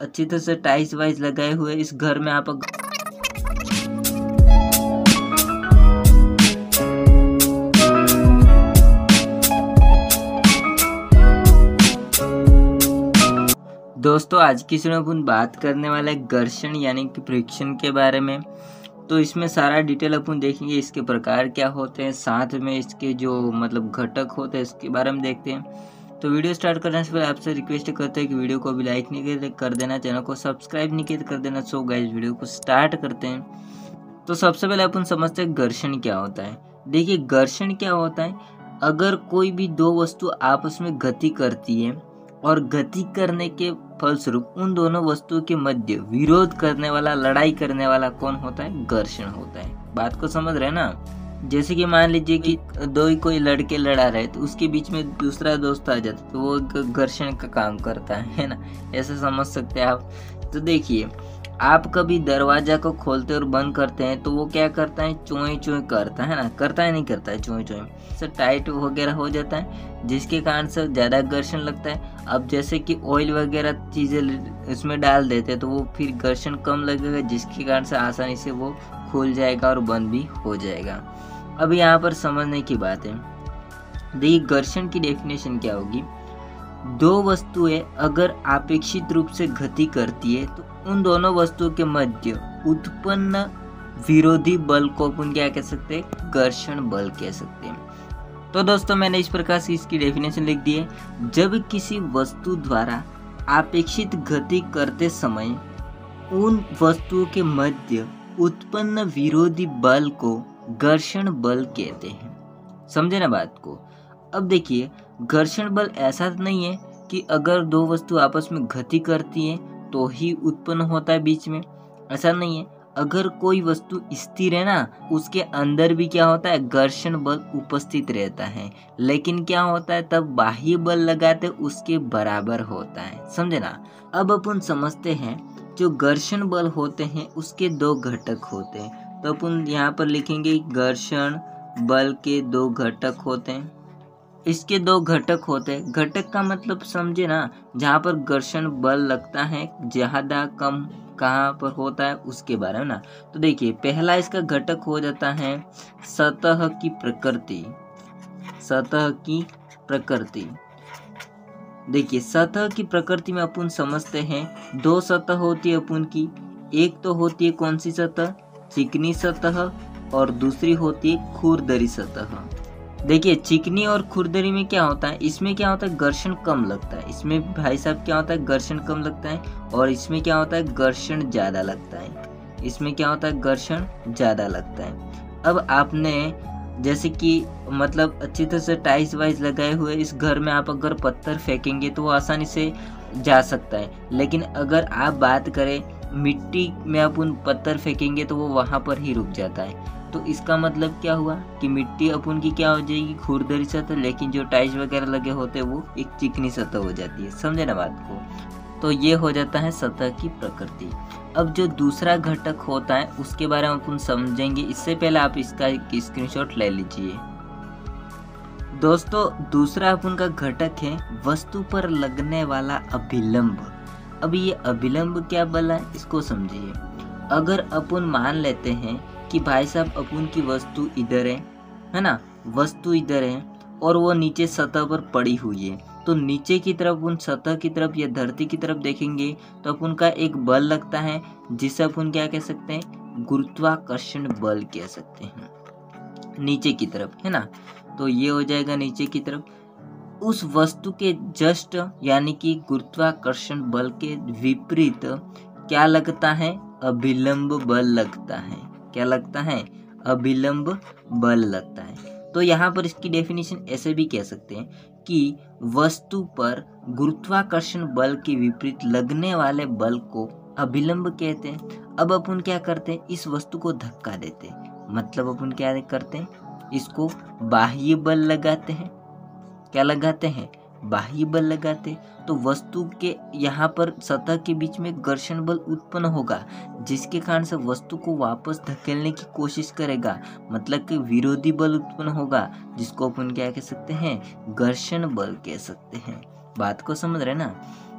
अच्छी तरह से टाइल्स वाइल्स लगाए हुए इस घर में आप दोस्तों आज की इसमें अपन बात करने वाला है घर्षण यानी कि फ्रिक्शन के बारे में। तो इसमें सारा डिटेल अपन देखेंगे, इसके प्रकार क्या होते हैं, साथ में इसके जो मतलब घटक होते हैं इसके बारे में देखते हैं। तो वीडियो स्टार्ट करने से पहले आपसे रिक्वेस्ट करते हैं कि वीडियो को अभी लाइक नहीं किया कर देना, चैनल को सब्सक्राइब नहीं किया कर देना। सो गाइस वीडियो को स्टार्ट करते हैं। तो सबसे पहले अपन समझते हैं घर्षण क्या होता है। देखिए घर्षण क्या होता है, अगर कोई भी दो वस्तु आपस में गति करती है और गति करने के फलस्वरूप उन दोनों वस्तुओं के मध्य विरोध करने वाला, लड़ाई करने वाला कौन होता है, घर्षण होता है। बात को समझ रहे हैं ना। जैसे कि मान लीजिए कि दो ही कोई लड़के लड़ा रहे तो उसके बीच में दूसरा दोस्त आ जाता तो वो घर्षण का काम करता है ना, ऐसे समझ सकते हैं आप। तो देखिए आप कभी दरवाजा को खोलते और बंद करते हैं तो वो क्या करता है, चोई चोई करता है ना, करता है नहीं करता है, चोई चोई से टाइट वगैरह हो जाता है जिसके कारण से ज़्यादा घर्षण लगता है। अब जैसे कि ऑयल वगैरह चीज़ें इसमें डाल देते हैं तो वो फिर घर्षण कम लगेगा जिसके कारण से आसानी से वो खुल जाएगा और बंद भी हो जाएगा। अब यहाँ पर समझने की बात है, देखिए घर्षण की डेफिनेशन क्या होगी। दो वस्तुएं अगर अपेक्षित रूप से गति करती है तो उन दोनों वस्तुओं के मध्य उत्पन्न विरोधी बल को अपन क्या कह सकते हैं, घर्षण बल कह सकते हैं। तो दोस्तों मैंने इस प्रकार से इसकी डेफिनेशन लिख दी है। जब किसी वस्तु द्वारा अपेक्षित गति करते समय उन वस्तुओं के मध्य उत्पन्न विरोधी बल को घर्षण बल कहते हैं। समझे ना बात को। अब देखिए घर्षण बल ऐसा नहीं है कि अगर दो वस्तु आपस में गति करती है तो ही उत्पन्न होता है बीच में, ऐसा नहीं है। अगर कोई वस्तु स्थिर है ना उसके अंदर भी क्या होता है, घर्षण बल उपस्थित रहता है, लेकिन क्या होता है तब बाह्य बल लगाते उसके बराबर होता है। समझे ना। अब अपन समझते हैं जो घर्षण बल होते हैं उसके दो घटक होते हैं। तो अपन यहाँ पर लिखेंगे घर्षण बल के दो घटक होते हैं। इसके दो घटक होते हैं। घटक का मतलब समझे ना, जहाँ पर घर्षण बल लगता है ज्यादा कम कहाँ पर होता है उसके बारे में ना। तो देखिए पहला इसका घटक हो जाता है सतह की प्रकृति। सतह की प्रकृति, देखिए सतह की प्रकृति में अपन समझते हैं दो सतह होती है अपन की। एक तो होती है कौन सी सतह, चिकनी सतह, और दूसरी होती है खुरदरी सतह। देखिए चिकनी और खुरदरी में क्या होता है, इसमें क्या होता है घर्षण कम लगता है, इसमें भाई साहब क्या होता है घर्षण कम लगता है, और इसमें क्या होता है घर्षण ज़्यादा लगता है। इसमें क्या होता है घर्षण ज़्यादा लगता है। अब आपने जैसे कि मतलब अच्छी तरह से टाइल्स वाइल्स लगाए हुए इस घर में आप अगर पत्थर फेंकेंगे तो वो आसानी से जा सकता है, लेकिन अगर आप बात करें मिट्टी में अपन पत्थर फेंकेंगे तो वो वहाँ पर ही रुक जाता है। तो इसका मतलब क्या हुआ कि मिट्टी अपन की क्या हो जाएगी, खुरदरी सतह, लेकिन जो टाइल्स वगैरह लगे होते हैं वो एक चिकनी सतह हो जाती है। समझे ना बात को। तो ये हो जाता है सतह की प्रकृति। अब जो दूसरा घटक होता है उसके बारे में अपन समझेंगे, इससे पहले आप इसका एक स्क्रीनशॉट ले लीजिए। दोस्तों दूसरा अपन का घटक है वस्तु पर लगने वाला अभिलंब। अब ये अभिलंब क्या बला है इसको समझिए। अगर अपन मान लेते हैं कि भाई साहब अपन की वस्तु इधर है ना, वस्तु इधर है और वो नीचे सतह पर पड़ी हुई है, तो नीचे की तरफ उन सतह की तरफ या धरती की तरफ देखेंगे तो अपन का एक बल लगता है जिसे अपन क्या कह सकते हैं, गुरुत्वाकर्षण बल कह सकते हैं, नीचे की तरफ है ना। तो ये हो जाएगा नीचे की तरफ। उस वस्तु के जस्ट यानी कि गुरुत्वाकर्षण बल के विपरीत क्या लगता है, अभिलंब बल लगता है। क्या लगता है, अभिलंब बल लगता है। तो यहाँ पर इसकी डेफिनेशन ऐसे भी कह सकते हैं कि वस्तु पर गुरुत्वाकर्षण बल के विपरीत लगने वाले बल को अभिलंब कहते हैं। अब अपन क्या करते हैं, इस वस्तु को धक्का देते हैं, मतलब अपन क्या करते हैं, इसको बाह्य बल लगाते हैं। क्या लगाते हैं, बाह्य बल लगाते, तो वस्तु के यहाँ पर सतह के बीच में घर्षण बल उत्पन्न होगा जिसके कारण से वस्तु को वापस धकेलने की कोशिश करेगा, मतलब कि विरोधी बल उत्पन्न होगा जिसको अपन क्या कह सकते हैं, घर्षण बल कह सकते हैं। बात को समझ रहे ना।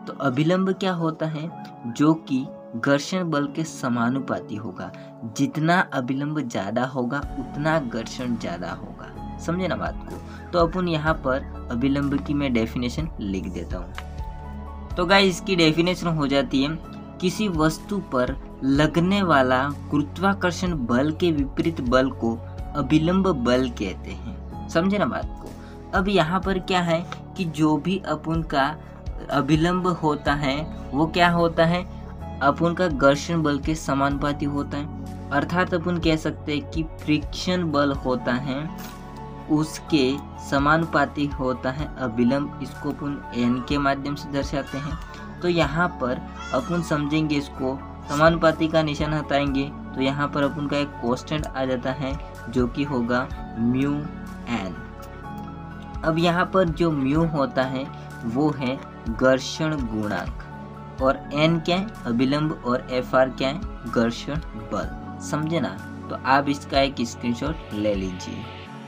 तो अभिलंब क्या होता है, जो कि घर्षण बल के समानुपाती होगा। जितना अभिलंब ज़्यादा होगा उतना घर्षण ज़्यादा होगा। समझे ना बात को। तो अपन यहाँ पर अभिलंब की मैं डेफिनेशन लिख देता हूँ। तो गाइस इसकी डेफिनेशन हो जाती है, किसी वस्तु पर लगने वाला गुरुत्वाकर्षण बल के विपरीत बल को अभिलंब बल कहते हैं। समझे ना बात को। अब यहाँ पर क्या है कि जो भी अपन का अभिलंब होता है वो क्या होता है, अपन का घर्षण बल के समानुपाती होता है। अर्थात अपन कह सकते हैं कि फ्रिक्शन बल होता है उसके समानुपाती होता है अभिलंब। इसको अपन एन के माध्यम से दर्शाते हैं। तो यहाँ पर अपन समझेंगे, इसको समानुपाती का निशान हटाएंगे तो यहाँ पर अपन का एक कांस्टेंट आ जाता है जो कि होगा म्यू एन। अब यहाँ पर जो म्यू होता है वो है घर्षण गुणांक और एन क्या है अभिलंब और एफ आर क्या है घर्षण बल। समझे ना। तो आप इसका एक स्क्रीनशॉट ले लीजिए।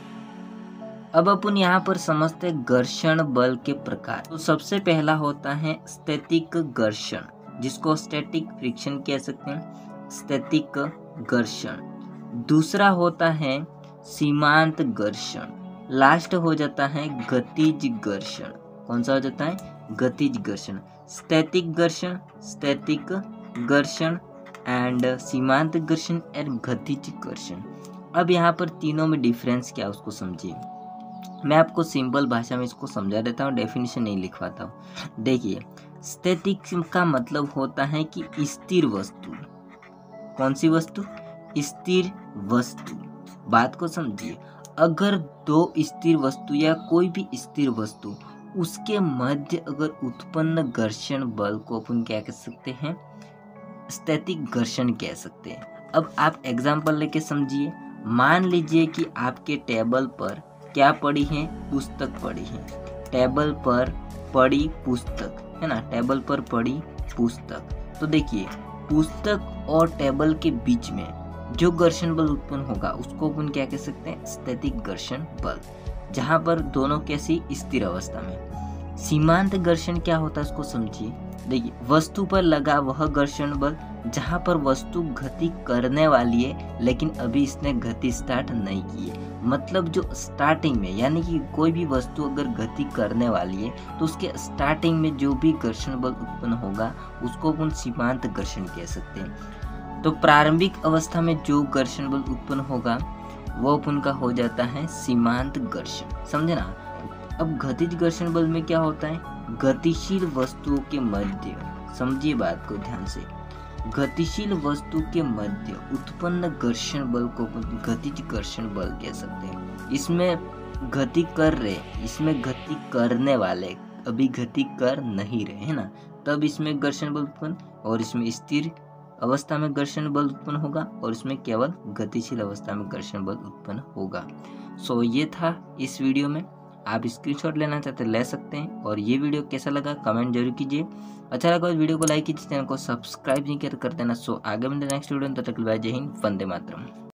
अब अपन यहाँ पर समझते हैं घर्षण बल के प्रकार। तो सबसे पहला होता है स्थैतिक घर्षण, जिसको स्टैटिक फ्रिक्शन कह सकते हैं, स्थैतिक घर्षण। दूसरा होता है सीमांत घर्षण। लास्ट हो जाता है गतिज घर्षण। कौन सा हो जाता है, गतिज घर्षण। स्थैतिक घर्षण, स्थैतिक घर्षण एंड सीमांत घर्षण एंड गतिज घर्षण। अब यहाँ पर तीनों में डिफरेंस क्या है उसको समझिए। मैं आपको सिंपल भाषा में इसको समझा देता हूँ, डेफिनेशन नहीं लिखवाता हूँ। देखिए, स्थैतिक का मतलब होता है कि स्थिर वस्तु। कौन सी वस्तु, स्थिर वस्तु। बात को समझिए। अगर दो स्थिर वस्तु या कोई भी स्थिर वस्तु उसके मध्य अगर उत्पन्न घर्षण बल को अपन क्या कह सकते हैं, स्थैतिक घर्षण कह सकते हैं। अब आप एग्जांपल लेके समझिए। मान लीजिए कि आपके टेबल पर क्या पड़ी है, पुस्तक पड़ी है। टेबल पर पड़ी पुस्तक है ना, टेबल पर पड़ी पुस्तक। तो देखिए, पुस्तक और टेबल के बीच में जो घर्षण बल उत्पन्न होगा उसको अपन क्या कह सकते हैं, स्थैतिक घर्षण बल, जहां पर दोनों कैसी स्थिर अवस्था में। सीमांत घर्षण क्या होता है उसको समझिए। देखिए, वस्तु पर लगा वह घर्षण बल जहां पर वस्तु गति करने वाली है लेकिन अभी इसने गति स्टार्ट नहीं की है। मतलब जो स्टार्टिंग में, यानी कि कोई भी वस्तु अगर गति करने वाली है तो उसके स्टार्टिंग में जो भी घर्षण बल उत्पन्न होगा उसको अपन सीमांत घर्षण कह सकते हैं। तो प्रारंभिक अवस्था में जो घर्षण बल उत्पन्न होगा वो अपन का हो जाता है सीमांत घर्षण। समझे ना। अब गतिज घर्षण बल में क्या होता है, गतिशील वस्तुओं के मध्य, समझिए बात को ध्यान से, गतिशील वस्तु के मध्य उत्पन्न घर्षण बल को गतिज घर्षण बल कह सकते हैं। इसमें गति कर रहे, इसमें गति करने वाले अभी गति कर नहीं रहे है ना, तब इसमें घर्षण बल उत्पन्न, और इसमें स्थिर अवस्था में घर्षण बल उत्पन्न होगा और इसमें केवल गतिशील अवस्था में घर्षण बल उत्पन्न होगा। सो ये था इस वीडियो में। आप स्क्रीनशॉट लेना चाहते ले सकते हैं। और ये वीडियो कैसा लगा कमेंट जरूर कीजिए। अच्छा लगा तो वीडियो को लाइक कीजिए, चैनल को सब्सक्राइब नहीं किया तो कर देना। सो आगे मिलते नेक्स्ट वीडियो में, तब तक के लिए जय हिंद, वंदे मातरम।